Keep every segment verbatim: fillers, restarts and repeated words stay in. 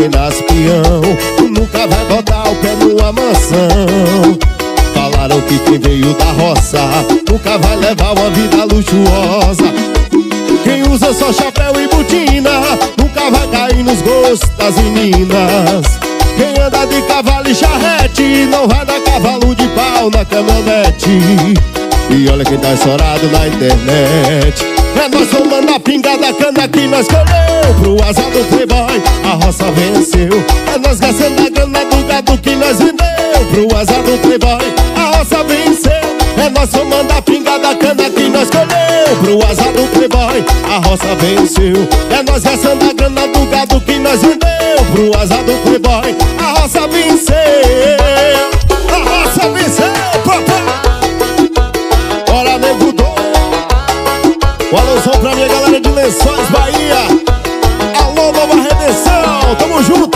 quem nasce peão nunca vai botar o pé numa mansão. Falaram que quem veio da roça nunca vai levar uma vida luxuosa. Quem usa só chapéu e botina nunca vai cair nos gostos das meninas. Quem anda de cavalo e charrete não vai dar cavalo de pau na caminhonete. E olha quem tá estourado na internet. É nós tomando a pinga da cana que nós colheu. Pro azar do playboy a roça venceu. É nós gastando a grana do gado que nós vendeu. Pro azar do playboy a roça venceu. É nós tomando a pinga da cana que nós colheu. Pro azar do playboy a roça venceu. É nós gastando a grana do gado que nós vendeu. Pro azar do playboy a roça venceu. A roça venceu, papai. Bora, nego doido. Um alusão pra minha galera de Lençóis, Bahia. Alô, Nova Redenção, tamo junto.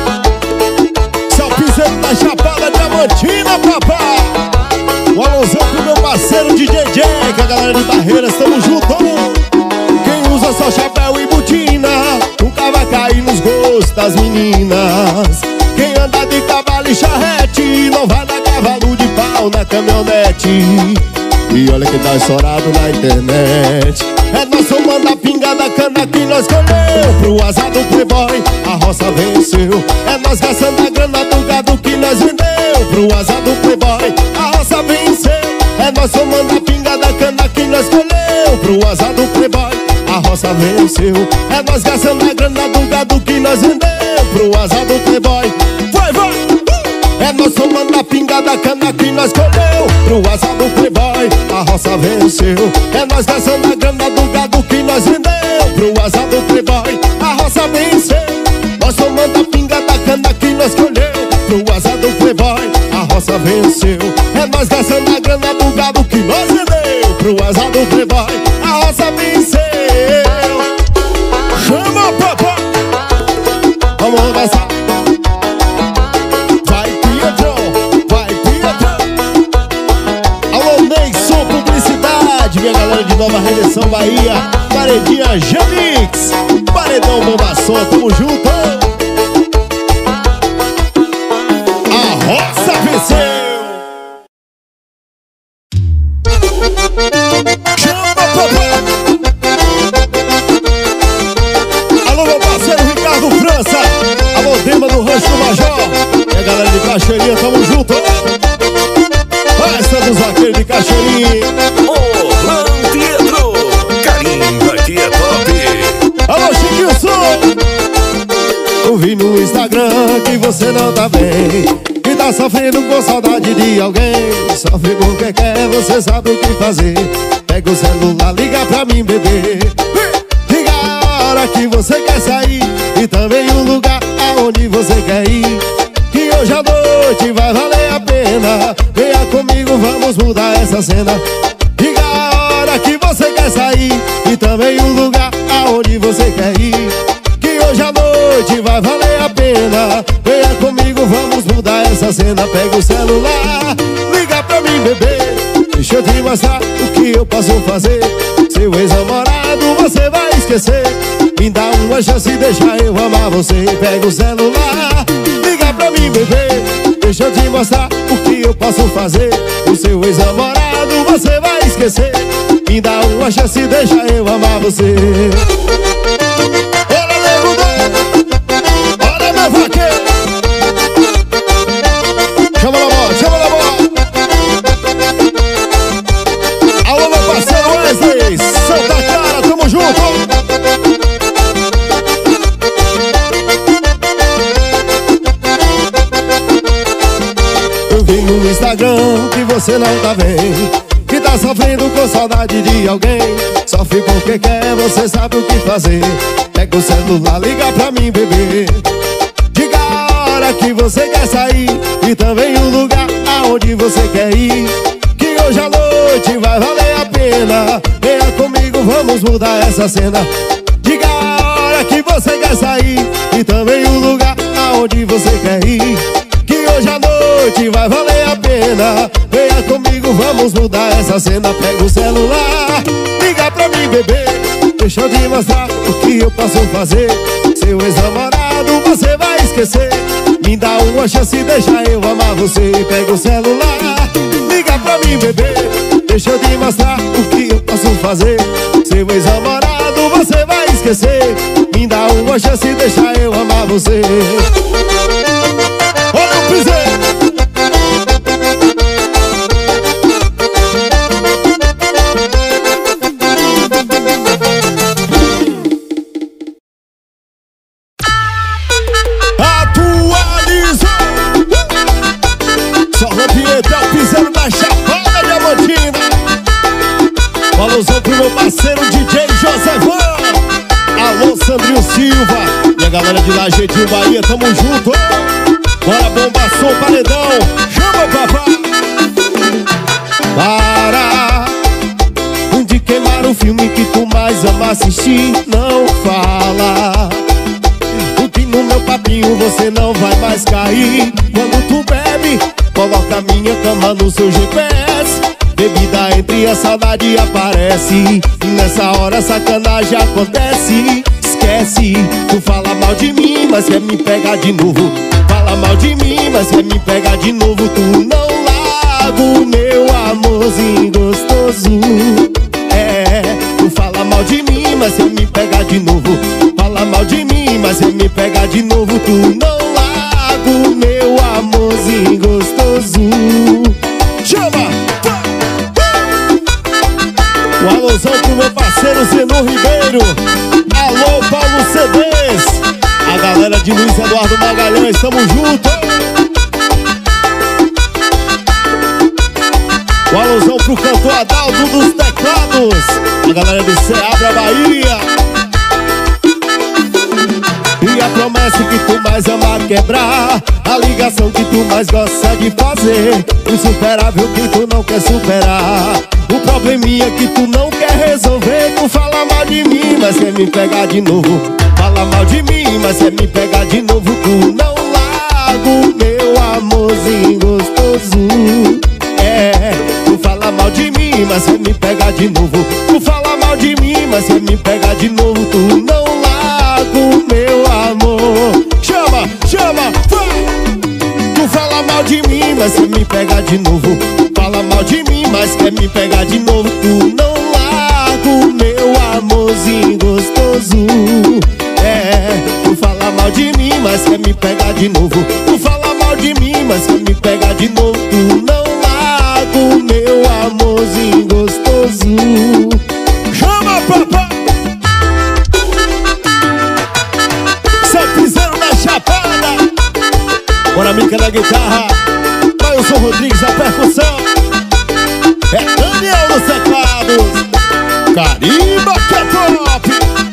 Seu piseiro da Chapada Diamantina, papai. Um alusão pro meu parceiro de D J, que a galera de Barreiras, tamo junto. Quem usa só chapéu e botina nunca vai cair nos gostos das meninas. Quem anda de cavalo e charrete não vai dar cavalo de pau na caminhonete. E olha quem tá estourado na internet. É nós tomando a pinga da cana que nós colheu. Pro azar do playboy a roça venceu. É nós gastando a grana do gado que nós vendeu. Pro azar do playboy a roça venceu. É nós tomando a pinga da cana que nós colheu. Pro azar do playboy a roça venceu. É nós gastando a grana do gado que nós vendeu. Pro azar do playboy, vai, vai! É nós tomando a pinga da cana que nós colheu. Pro azar do playboy a roça venceu. É nós gastando a grana do gado que nós vendeu. Pro azar do playboy a roça venceu. Nós tomando a pinga da cana que nós colheu. Pro azar do playboy a roça venceu. É nós gastando a grana do gado que nós vendeu. Pro azar do playboy a roça venceu. Chama, papai. Vamos dançar. Minha galera de Nova Redenção, Bahia. Paredinha Jamix, Paredão Bombação, tamo junto. A roça venceu. Chama, papai. Alô, meu parceiro Ricardo França. Alô, Dema do Rancho do Major. Minha galera de Cachoeirinha, tamo junto. Festa dos vaqueiros de Cachoeirinha. Alô, Chiquilson. Eu vi no Instagram que você não tá bem, que tá sofrendo com saudade de alguém. Sofre com quem quer, você sabe o que fazer. Pega o celular, liga pra mim, bebê. Diga a hora que você quer sair e também o lugar aonde você quer ir. Que hoje à noite vai valer a pena. Venha comigo, vamos mudar essa cena. Diga a hora que você quer sair e também o lugar aonde você quer ir. Que hoje à noite vai valer a pena. Venha comigo, vamos mudar essa cena. Pega o celular, liga pra mim, bebê. Deixa eu te mostrar o que eu posso fazer. Seu ex-namorado você vai esquecer. Me dá uma chance e deixa eu amar você. Pega o celular, liga pra mim, bebê. Deixa eu te mostrar o que eu posso fazer. O seu ex-namorado você vai esquecer. Me dá uma chance e deixa eu amar você. Bora, nego doido. Bora, meu vaqueiro. Chama na bola, chama na bola. Alô, meu parceiro Wesley, Santa Clara, tamo junto. Eu vi no Instagram que você não tá bem, que tá sofrendo com saudade de alguém. Sofre porque quer, você sabe o que fazer. Pega o celular, liga pra mim, bebê. Diga a hora que você quer sair e também o lugar aonde você quer ir. Que hoje à noite vai valer a pena. Venha comigo, vamos mudar essa cena. Diga a hora que você quer sair e também o lugar aonde você quer ir. Que hoje à noite vai valer a pena. Venha comigo, vamos mudar essa cena. Pega o celular, liga pra mim, bebê. Deixa eu te mostrar o que eu posso fazer. seu ex-namorado você vai esquecer. Me dá uma chance, deixa eu amar você. Pega o celular, liga pra mim, bebê. Deixa eu te mostrar o que eu posso fazer. Seu ex-namorado você vai esquecer. Me dá uma chance, deixa eu amar você. Olha o piseiro. Alusão pro meu parceiro D J Josevão. Alô, Sandrinho Silva e a galera de Lajeadinho, Bahia, tamo junto. Bora bomba, som, paredão. Chama, papai. Para de queimar o filme que tu mais ama assistir. Não fala o que no meu papinho você não vai mais cair. Quando tu bebe, coloca minha cama no seu G P S. Bebida entre a saudade aparece, e nessa hora a sacanagem acontece. Esquece, tu fala mal de mim, mas quer me pegar de novo. Fala mal de mim, mas quer me pegar de novo. Tu não larga o meu amorzinho gostoso. É, tu fala mal de mim, mas quer me pegar de novo. Fala mal de mim, mas quer me pegar de novo. Tu não larga o meu amorzinho gostoso. Chama! Um alusão pro meu parceiro Zenu Ribeiro. Alô, Paulo C Ds. A galera de Luiz Eduardo Magalhães, tamo junto. Um alusão pro cantor Adalto dos teclados. A galera de Ceabra, Bahia. E a promessa que tu mais ama quebrar, a ligação que tu mais gosta de fazer, o insuperável que tu não quer superar, o probleminha que tu não quer resolver. Tu fala mal de mim, mas quer me pegar de novo. Fala mal de mim, mas quer me pegar de novo. Tu não larga o meu amorzinho gostoso. É, tu fala mal de mim, mas quer me pegar de novo. Tu fala mal de mim, mas quer me pegar de novo. Tu não larga o meu amor. Chama, chama, vai! Tu fala mal de mim, mas quer me pegar de novo. Fala mal de mim, mas quer me pegar de novo. Tu não larga o meu amorzinho gostoso. É, tu fala mal de mim, mas quer me pegar de novo. Tu fala mal de mim, mas quer me pegar de novo. Tu não larga o meu amorzinho gostoso. Chama, papai! Seu piseiro na chapada. Bora, Mica na guitarra. Mailson Rodrigues, a percussão. É Daniel nos teclados. Carimba que é top.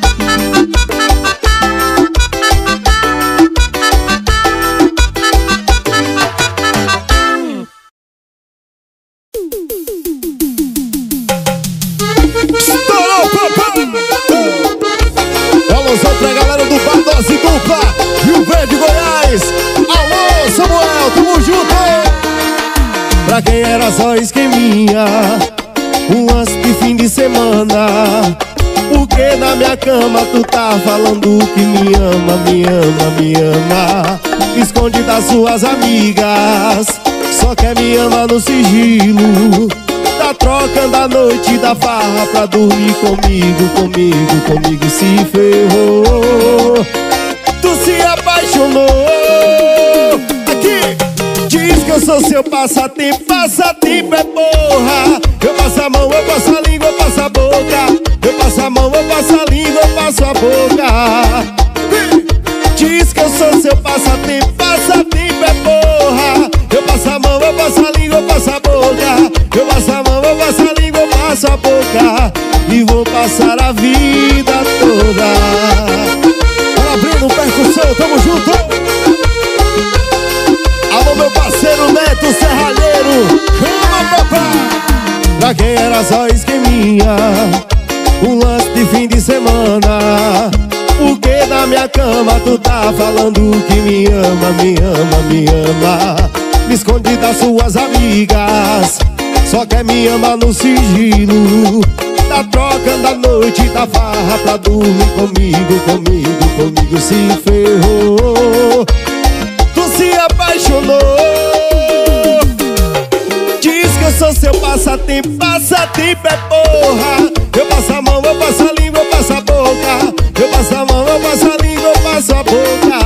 Estourou, papai. Alusão pra galera do Bar Dose Dupla, Rio Verde, Goiás. Alô, Samuel, tamo junto. Pra quem era só esqueminha, um lance de fim de semana. Porque na minha cama tu tá falando que me ama, me ama, me ama. Esconde das suas amigas, só quer me amar no sigilo. Tá trocando a noite da farra pra dormir comigo, comigo, comigo. Se ferrou, tu se apaixonou. Aqui! Diz que eu sou seu passatempo, passatempo é porra. Eu passo a mão, eu passo a língua, eu passo a boca. Eu passo a mão, eu passo a língua, eu passo a boca. Diz que eu sou seu passatempo, passatempo é porra. Eu passo a mão, eu passo a língua, eu passo a boca. Eu passo a mão, eu passo a língua, eu passo a boca. E vou passar a vida toda. Bora abrindo percussão, tamo junto. Alô, meu parceiro Neto Serralheiro. Chama, papai. Pra quem era só esqueminha, um lance de fim de semana. Porque na minha cama tu tá falando que me ama, me ama, me ama. Me esconde das suas amigas, só quer me amar no sigilo. tá trocando a noite da farra pra dormir comigo, comigo, comigo. Se ferrou, tu se apaixonou. Diz que eu sou seu passatempo, passatempo é porra. Eu passo a mão, eu passo a língua, eu passo a boca. Eu passo a mão, eu passo a língua, eu passo a boca.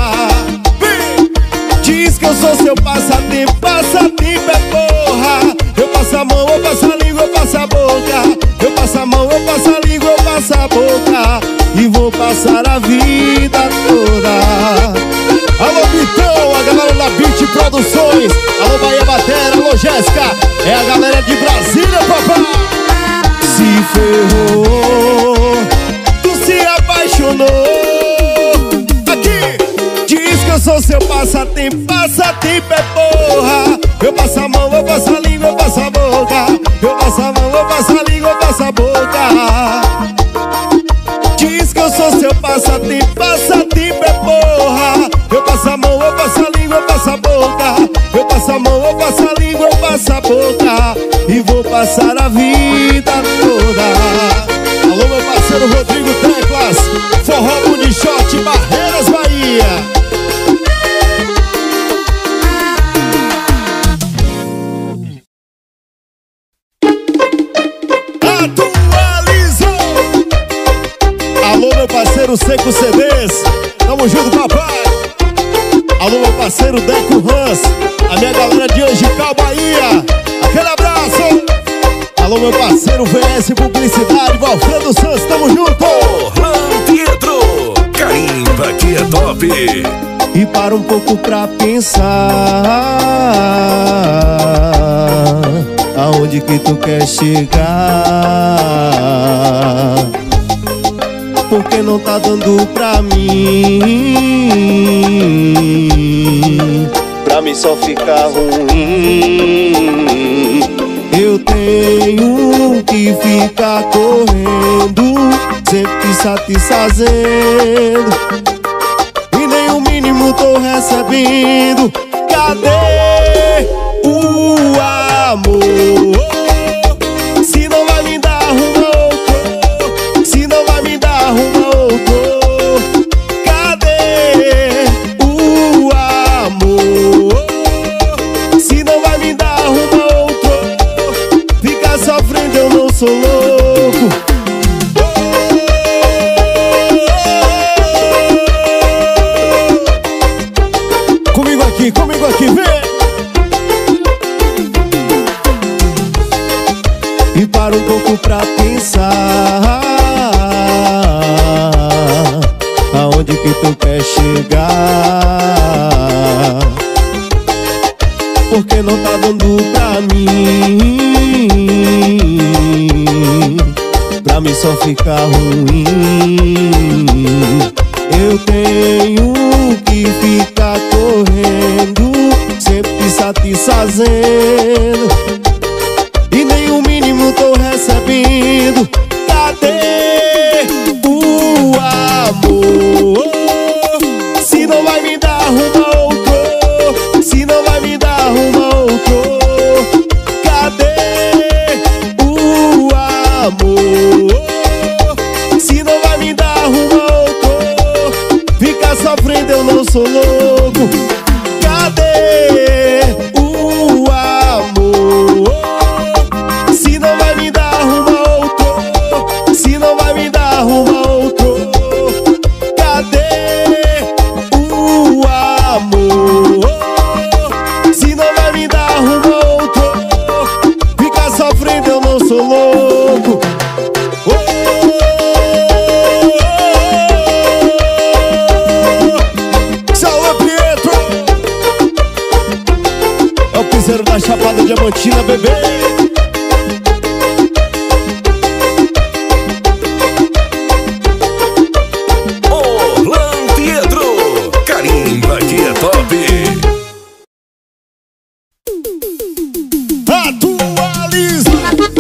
Diz que eu sou seu passatempo, passatempo é porra. Eu passo a mão, eu passo a língua, eu passo a boca. Eu passo a mão, eu passo a língua, eu passo a boca. E vou passar a vida toda. Alô Vitão, a galera da Beat Produções. Alô Bahia Batera, alô Jéssica. É a galera de Brasília, papai. Se ferrou, tu se apaixonou. Aqui, diz que eu sou seu passatempo, passatempo é porra. Eu passo a mão, eu passo a língua, eu passo a boca. Eu passo a mão, eu passo a língua, eu passo a boca. Diz que eu sou seu passatempo, passatempo é porra. Eu passo a mão, eu passo a língua, eu passo a boca. Eu passo a mão, eu passo a língua, eu passo a boca. E vou passar a vida toda. Alô meu parceiro Rodrigo Teclas, Forró Munichote, Barreiras, Bahia. Meu parceiro Seco C Ds, tamo junto, papai. Alô, meu parceiro Deco Hans, a minha galera de Angical, Bahia. Aquele abraço. Alô, meu parceiro V S Publicidade, Valfredo Santos, tamo junto. Orlando Pietro, carimba que é top. E para um pouco pra pensar, aonde que tu quer chegar? Porque não tá dando pra mim, pra mim só ficar ruim. Eu tenho que ficar correndo, sempre satisfazendo, e nem o mínimo tô recebendo. Cadê o amor? Se não vai me dar uma outra, se não vai me dar uma outra, cadê o amor? Se não vai me dar uma outra, ficar sofrendo eu não sou louco. Comigo aqui, comigo aqui, vem! E para um pouco pra pensar, aonde que tu quer chegar? Porque não tá dando pra mim, pra mim só ficar ruim. Eu tenho que ficar correndo, sempre satisfazendo, e nem o mínimo tô recebendo. Cadê o amor? Se não vai me dar uma outra, se não vai me dar uma outra, cadê o amor? Se não vai me dar uma outra, ficar sofrendo eu não sou louco. Cadê o amor? Se não vai me dar uma outra, se não vai me dar uma outra, cadê o amor? Se não vai me dar uma outra, ficar sofrendo eu não sou louco. Oh, Salve Pietro, é o piseiro da Chapada Diamantina, bebê. Orlando Pietro, carimba que é top. Atualiza.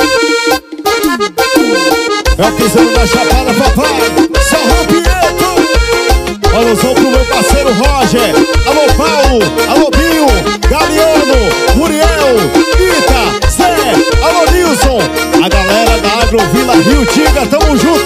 É o piseiro da Chapada, papai. Salve Pietro. Olha o som pro meu parceiro Roger. Alô Paulo, alô Binho, Galeano, Muriel, Ita, Zé, alô Nilson. A galera da Pedro, Vila Rio Tiga, tamo junto.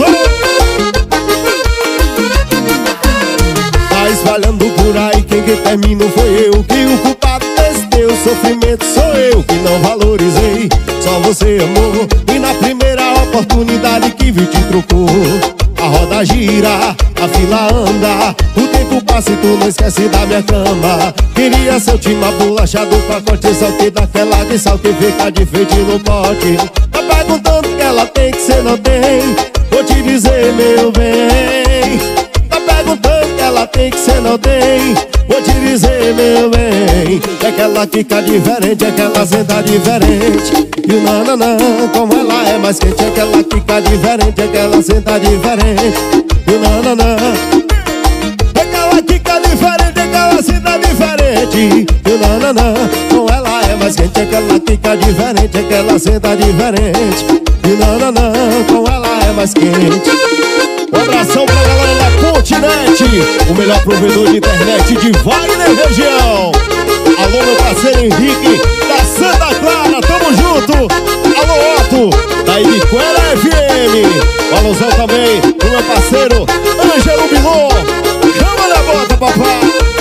Tá espalhando por aí, quem que termina foi eu. Que o culpado desse teu sofrimento sou eu, que não valorizei, só você amou. E na primeira oportunidade que vi te trocou. A roda gira, a fila anda, o tempo passa e tu não esquece da minha cama. Queria ser o time bolachado, pacote, saltei daquela de sal que fica de frente no pote. Tá perguntando que ela tem que cê não tem, vou te dizer meu bem. Tá perguntando que ela tem que cê não tem, vou te dizer meu bem. É aquela que fica diferente, é aquela senta diferente. E o nananã, como ela é mais quente, é aquela que fica diferente, é aquela senta diferente. E o nananã, é aquela que fica diferente, é aquela senta diferente. E o nananã, como ela é mais quente, é aquela que fica diferente, é aquela senta diferente. E o nananã, como ela é mais quente. Um abração pra galera da Continente, o melhor provedor de internet de Wagner região. Alô meu parceiro Henrique, da Santa Clara, tamo junto. Alô Otto, da Ibiquera F M. O alusão também pro meu parceiro Ângelo Bilô. Chama na bota, papai.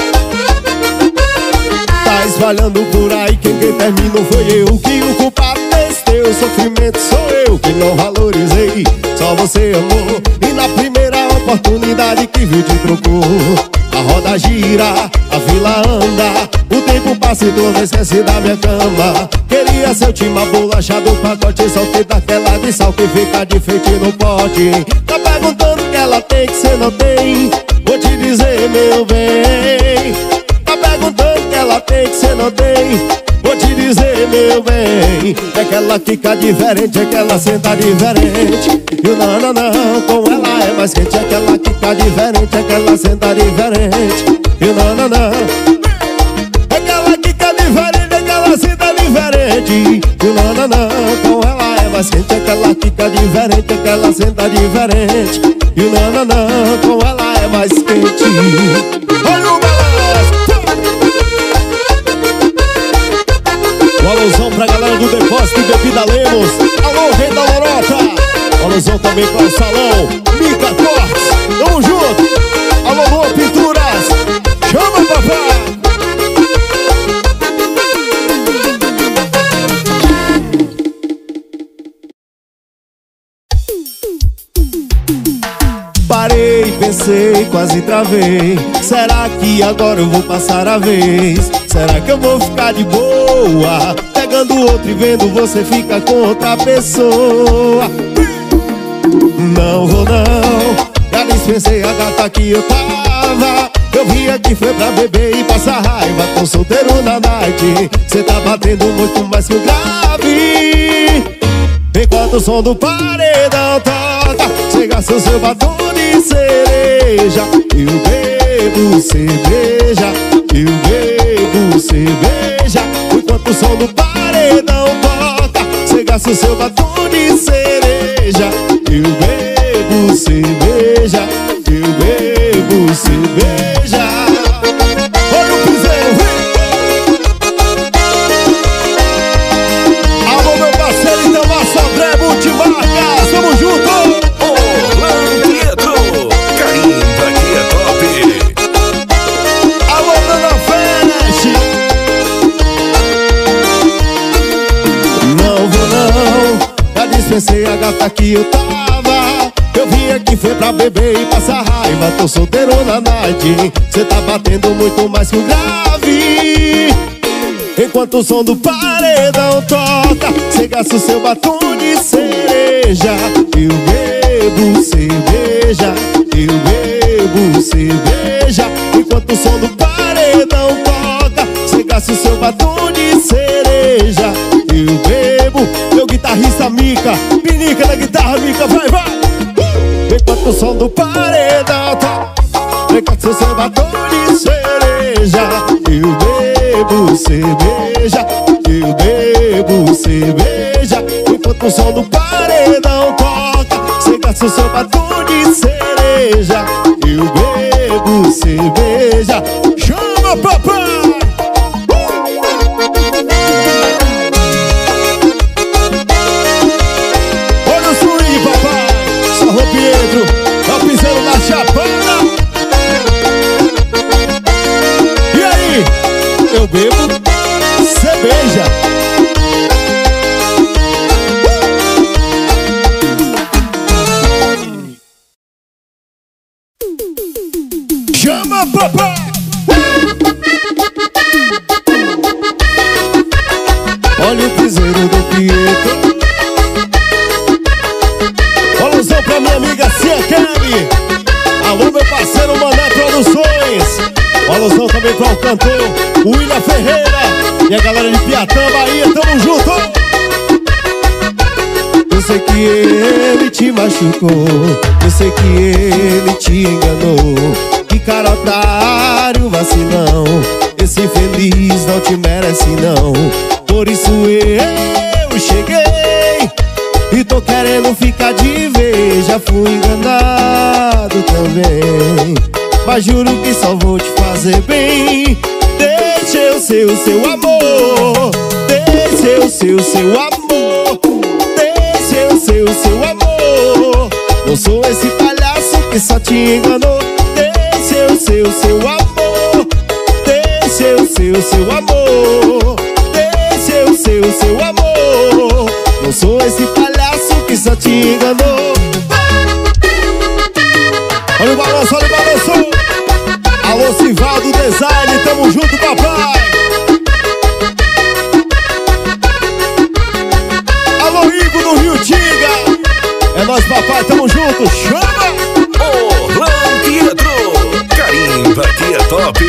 Tá espalhando por aí, quem que terminou foi eu. Que o culpado desse teu sofrimento sou eu, que não valorizei, só você amou. E na primeira oportunidade que viu te trocou. A roda gira, a fila anda, o tempo passa e tu não esquece da minha cama. Queria ser o time bolachado, pacote, saltei daquela de sal que fica de frente no pote. Tá perguntando que ela tem que cê não tem, vou te dizer meu bem. Tá perguntando que ela tem que cê não tem, vou te dizer meu bem. É aquela que fica diferente, é que ela senta diferente. E o nananã, com ela é mais quente, é aquela que fica diferente, é que ela senta diferente. E o nananã, é aquela que fica diferente, é que ela senta diferente. E o nananã, com ela é mais quente, é aquela que fica diferente, é que ela senta diferente. E o nananã, com ela é mais quente. Olha o balanço. Um alusão pra galera do Depósito e Bebida Lemos. Alô, rei da Lorota. Um alusão também para o Salão Mica Cortes. Tamo junto. Alô, Boa Pinturas. Chama, papai. Parei, pensei, quase travei. Será que agora eu vou passar a vez? Será que eu vou ficar de boa, pegando outro e vendo você ficar com outra pessoa? Não vou não, já dispensei a gata que eu tava. Eu vim aqui foi pra beber e passar raiva, tô solteiro na night. Cê tá batendo muito mais que o grave. Enquanto o som do paredão toca, cê gasta o seu batom de cereja. Eu bebo cerveja, eu bebo cerveja. Enquanto o som do paredão toca, cê gasta o seu batom de cereja. Eu bebo cerveja, eu bebo cerveja. Olha o piseiro, vem! Alô meu parceiro, então Massa Bré Multimarcas, tamo junto! Orlando Pietro, carimba que é top. Alô Dona Flash. Não vou não, já dispensei a gata que eu tava. Eu vim aqui foi pra beber e passar raiva, tô solteiro na night. Cê tá batendo muito mais que o grave. Enquanto o som do paredão toca, cê gasta o seu batom de cereja. Eu bebo cerveja, eu bebo cerveja. Enquanto o som do paredão toca, cê gasta o seu batom de cereja. Eu bebo, meu guitarrista Mica, pinica na guitarra Mica, vai, vai. Enquanto o som do paredão toca, cê gasta o seu batom de cereja. Eu bebo cerveja, eu bebo cerveja. Enquanto o som do paredão toca, cê gasta o seu batom de cereja. Eu bebo cerveja. Chama, papai! Olha o swing! Chama, papai! Olha o piseiro do Pietro. Alusão pra minha amiga Cia Kelly. Alô, meu parceiro Mané Produções. Alusão também para o cantor William Ferreira e a galera de Piatã, Bahia. Tamo junto! Eu sei que ele te machucou, eu sei que ele te enganou. Que cara otário, vacilão, esse infeliz não te merece não. Por isso eu cheguei e tô querendo ficar de vez. Já fui enganado também, mas juro que só vou te fazer bem. Deixa eu ser o seu amor, deixa eu ser o seu amor, deixa eu ser o seu amor. Não sou esse palhaço que só te enganou. Deixa eu ser o seu amor, deixa eu ser o seu amor, deixa eu ser o seu amor. Não sou esse palhaço que só te enganou. Olha o balanço, olha o balanço. Alô, Sivaldo Design, tamo junto, papai. Alô, Igor do Rio Tinga. É nóis, papai, tamo junto, chama! Orlando Pietro, carimba que é top.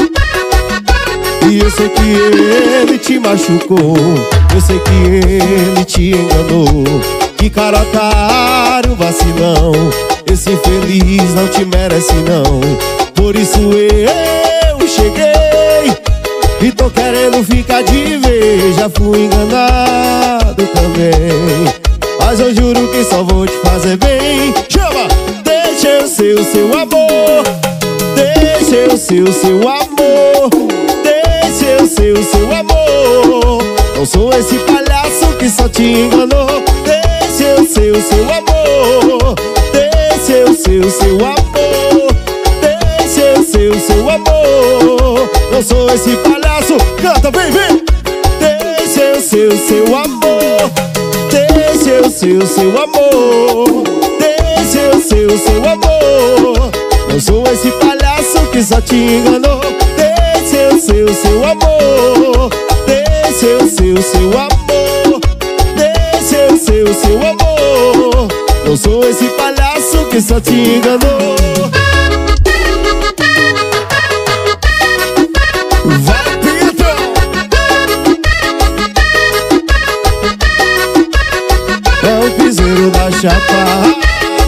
E eu sei que ele te machucou, eu sei que ele te enganou. Que cara otário, vacilão, esse infeliz não te merece não. Por isso eu cheguei e tô querendo ficar de vez. Já fui enganado também, mas eu juro que só vou te fazer bem. Chama! Deixa eu ser o seu amor, deixa eu ser o seu amor, deixa eu ser o seu amor. Não sou esse palhaço que só te enganou. Deixa eu ser o seu amor, deixa eu ser o seu amor, deixa eu ser o seu amor. Não sou esse palhaço, canta, vem, vem. Deixa eu ser o seu amor, deixa eu ser o seu amor, deixa eu ser o seu amor. Não sou esse palhaço que só te enganou. Deixa eu ser o seu amor, deixa eu ser o seu amor, deixa eu ser o seu amor. Não sou esse palhaço que só te enganou. Vai, Pietro! É o piseiro da Chapada.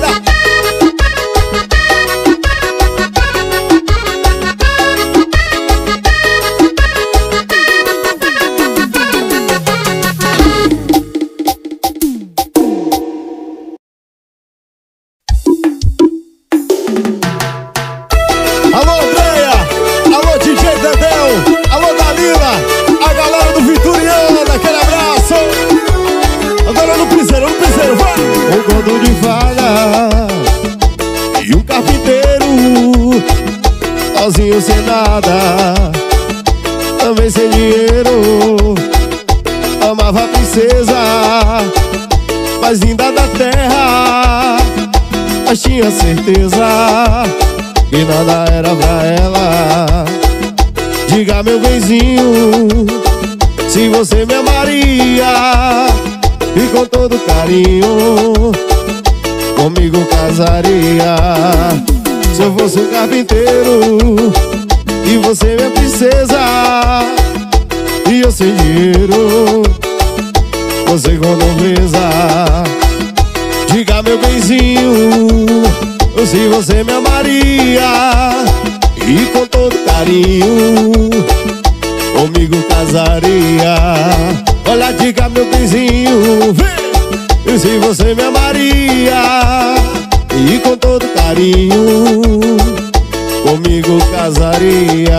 Sozinho sem nada, também sem dinheiro. Amava a princesa mais linda da terra, mas tinha certeza que nada era pra ela. Diga, meu benzinho, se você me amaria e com todo carinho comigo casaria. Se eu fosse um carpinteiro e você minha princesa, e eu sem dinheiro, você com nobreza. Diga, meu benzinho, se você me amaria e com todo carinho comigo casaria. Olha, diga, meu benzinho, vem, se você me amaria e com todo carinho comigo casaria.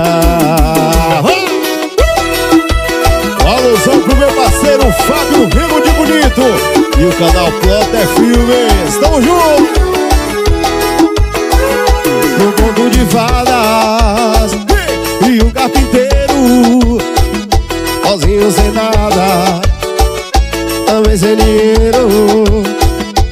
Alusão pro meu parceiro Fábio Remo de Bonito e o canal Plot é Filmes. Tamo junto! No conto de fadas e um carpinteiro sozinho sem nada, também sem dinheiro.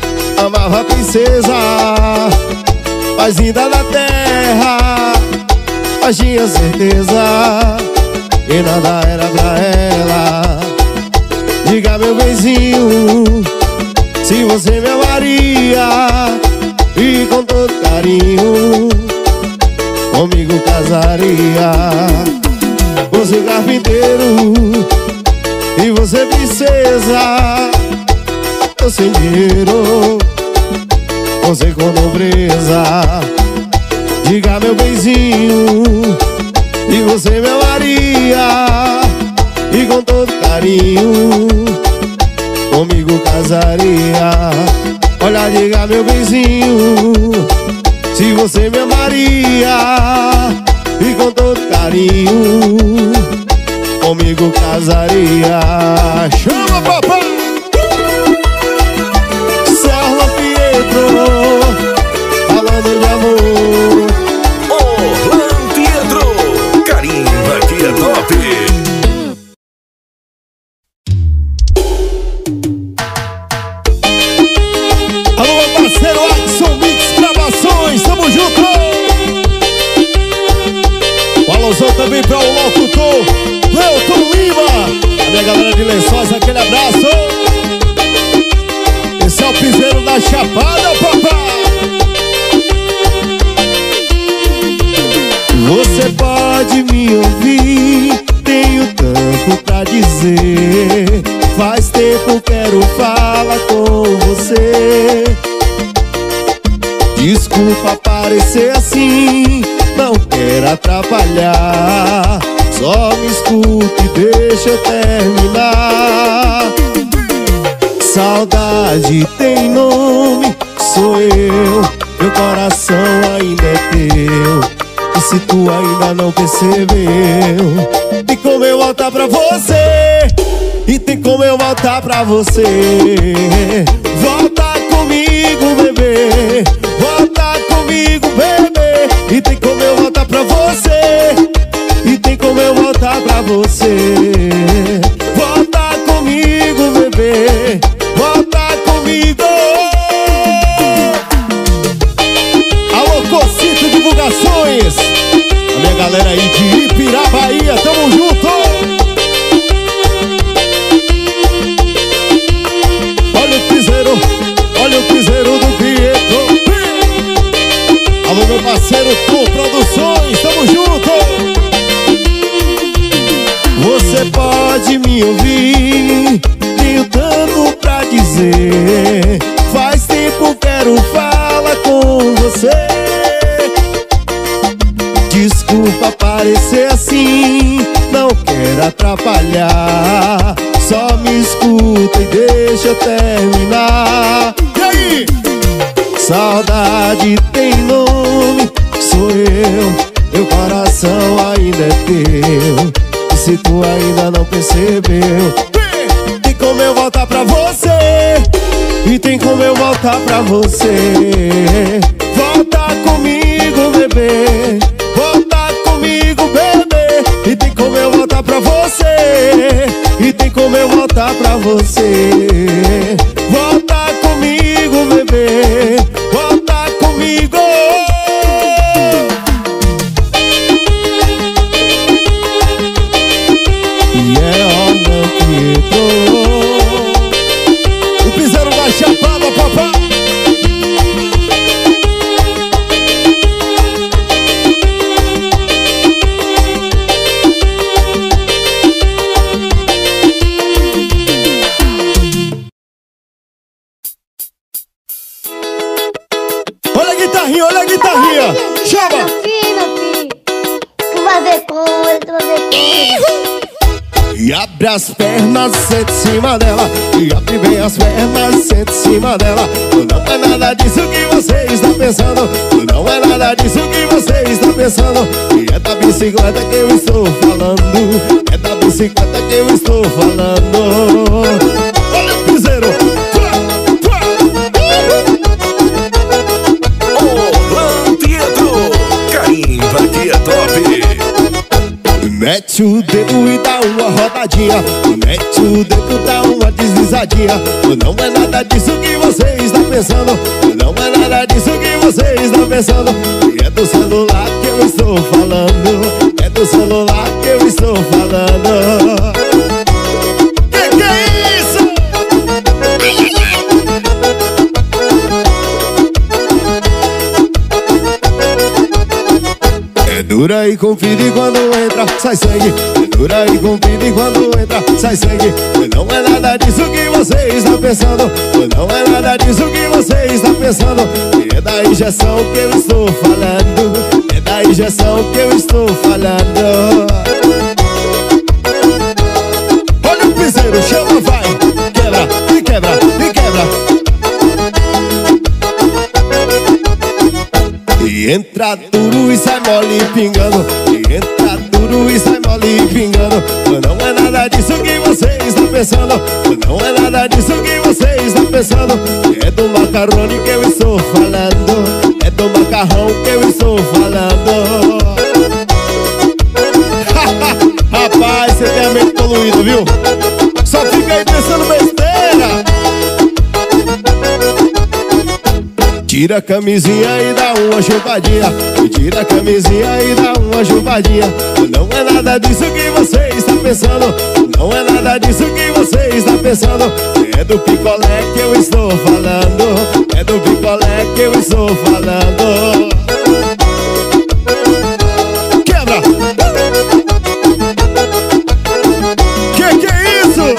Amava a princesa mais linda da terra, mas tinha certeza que nada era pra ela. Diga, meu benzinho, se você me amaria e com todo carinho comigo casaria. Você carpinteiro e você princesa, eu sem dinheiro, você com nobreza. Diga, meu benzinho, e você me amaria e com todo carinho comigo casaria. Olha, diga, meu benzinho, se você me amaria e com todo carinho comigo casaria. Chama, papai! Serra Pietro, falando de amor. Orlan Pietro, carimba que é top. Alô, meu parceiro Axon Mix Gravações, tamo junto! Um alusão também pra o locutor Leuton Lima, a minha galera de Lençóis, aquele abraço. Esse é o piseiro da Chapada, papai. Você pode me ouvir, tenho tanto pra dizer. Faz tempo quero falar com você. Desculpa parecer assim, não quero atrapalhar. Só me escuta e deixa eu terminar. Saudade tem nome, sou eu. Meu coração ainda é teu. E se tu ainda não percebeu, tem como eu voltar pra você. E tem como eu voltar pra você. Volta comigo, bebê. Volta comigo, bebê. E tem como eu voltar pra você. E tem como eu voltar pra você. Volta comigo, bebê. Volta comigo. Alô, Cocito Divulgações, a minha galera aí de Ipirá, Bahia, tamo junto. Olha o piseiro, olha o piseiro do Pietro. Alô, meu parceiro Tom Produções, tamo junto. Você pode me ouvir, tenho tanto pra dizer. Faz tempo quero falar com você. Desculpa parecer assim, não quero atrapalhar. Só me escuta e deixa eu terminar. E aí? Saudade tem nome, sou eu. Meu coração ainda é teu. E se tu ainda não percebeu, tem como eu voltar pra você. E tem como eu voltar pra você. Volta comigo, bebê. Volta comigo, bebê. E tem como eu voltar pra você. E tem como eu voltar pra você. Volta comigo, bebê. Volta comigo. E é Orlan Pietro, o piseiro da Chapada, papai. Olha a guitarrinha, olha a guitarrinha. Chama! Tu vai ver como, tu vai ver como. E abre as pernas, senta em cima dela. E abre bem as pernas, senta em cima dela. Não é nada disso que você está pensando. Não é nada disso que você está pensando. E é da bicicleta que eu estou falando. É da bicicleta que eu estou falando. Olha o piseiro. Orlan Pietro, carimba que é top. Mete o dedo e dá uma rodadinha. Mete o dedo, dá uma deslizadinha. Não é nada disso que você está pensando. Não é nada disso que você está pensando. E é do celular que eu estou falando. Que que é isso? É dura e comprida e quando entra sai sangue. É dura e comprida e quando entra sai sangue. Não é nada disso que você está pensando. Não é nada disso que você está pensando. É da injeção que eu estou falando. É da injeção que eu estou falando. Olha o piseiro, chama, vai. Quebra, e quebra, e quebra. E entra duro e sai mole pingando. E entra duro e sai mole pingando. Não é nada disso que você está pensando. Não é nada disso que você está pensando. É do macarrone que eu estou falando. É do macarrão que eu estou falando. Rapaz, você tem a mente poluída, viu? Só fica aí pensando besteira. Tira a camisinha e dá uma chupadinha. Tira a camisinha e dá uma chupadinha. Não é nada disso que você está pensando. Não é nada disso que você está pensando. É do picolé que eu estou falando. É do picolé que eu estou falando. Quebra! Que que é isso?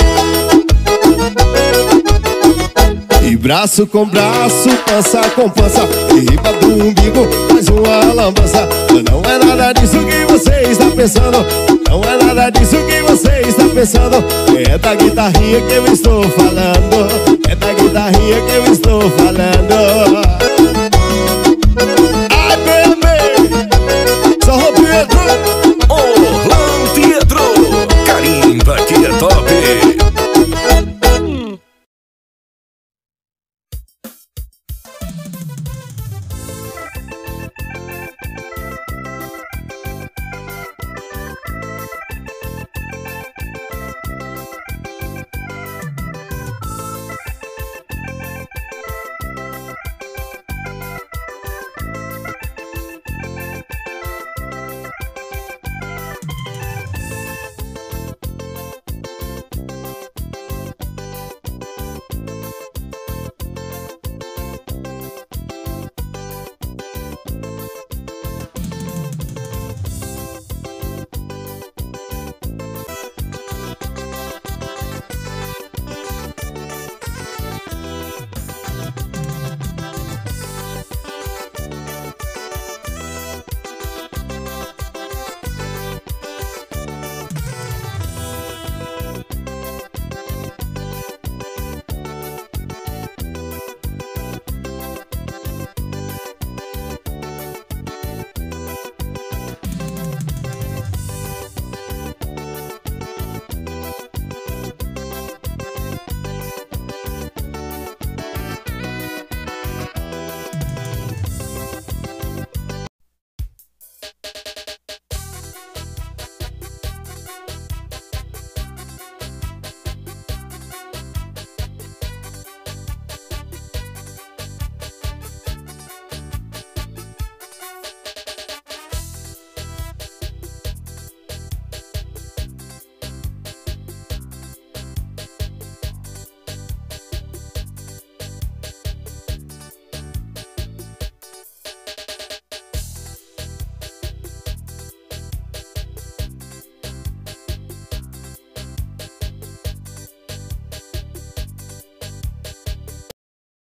E braço com braço, pança com pança, e riba do umbigo faz uma lambança. Não é nada disso que você está pensando. Não é nada disso que você está pensando. É da guitarrinha que eu estou falando. É da guitarrinha que eu estou falando.